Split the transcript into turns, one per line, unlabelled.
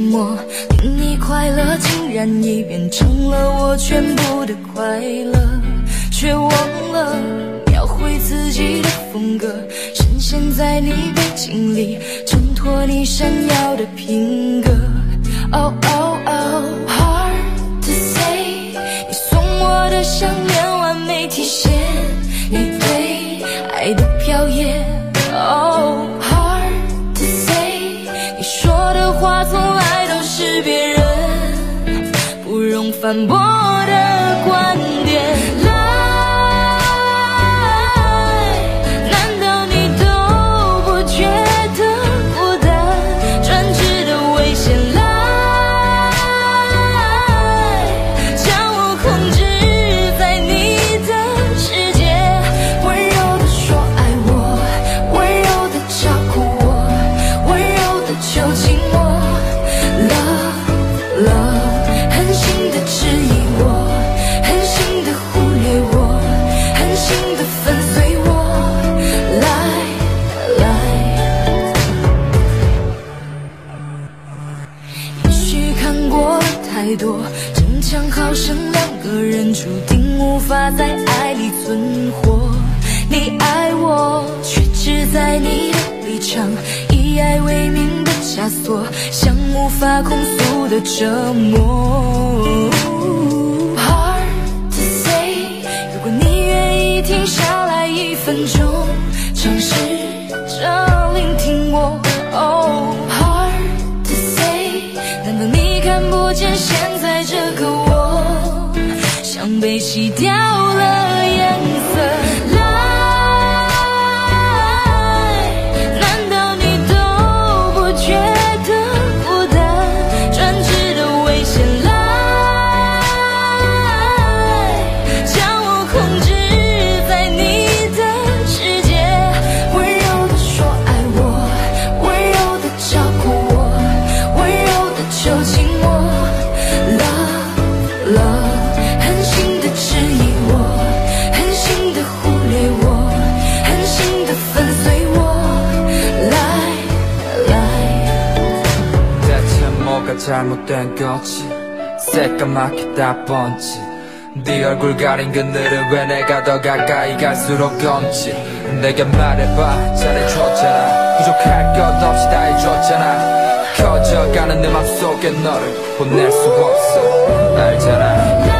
寞，令你快乐竟然已变成了我全部的快乐，却忘了描绘自己的风格，深陷在你背景里，挣脱你闪耀的品格。Oh oh oh, hard to say， 你送我的项链完美体现你对爱的表演。Oh hard to say， 你说的话从来都是别人不容反驳的观点。太多争强好胜，两个人注定无法在爱里存活。你爱我，却只在你的立场，以爱为名的枷锁，像无法控诉的折磨。Hard to say， 如果你愿意停下来1分钟，尝试着聆听我。Oh hard to say， 难道你看不见现在这个我像被洗掉了颜色？难道你都不觉得孤单？专制的危险来将我控制在你的世界，温柔地说爱我，温柔地照顾我，温柔地囚禁我。Love， 狠心的质疑我，狠心的忽略我，狠心的粉碎我。来
대체 뭐가 잘못된 거지? 새까맣게 다 번지. 네 얼굴 가린 그늘은 왜 내가 더 가까이 갈수록 검지. 내게 말해봐, 잘해줬잖아. 부족할 것 없이 다 해줬잖아. 커져가는 내 맘속에 너를 보낼 수 없어 알잖아.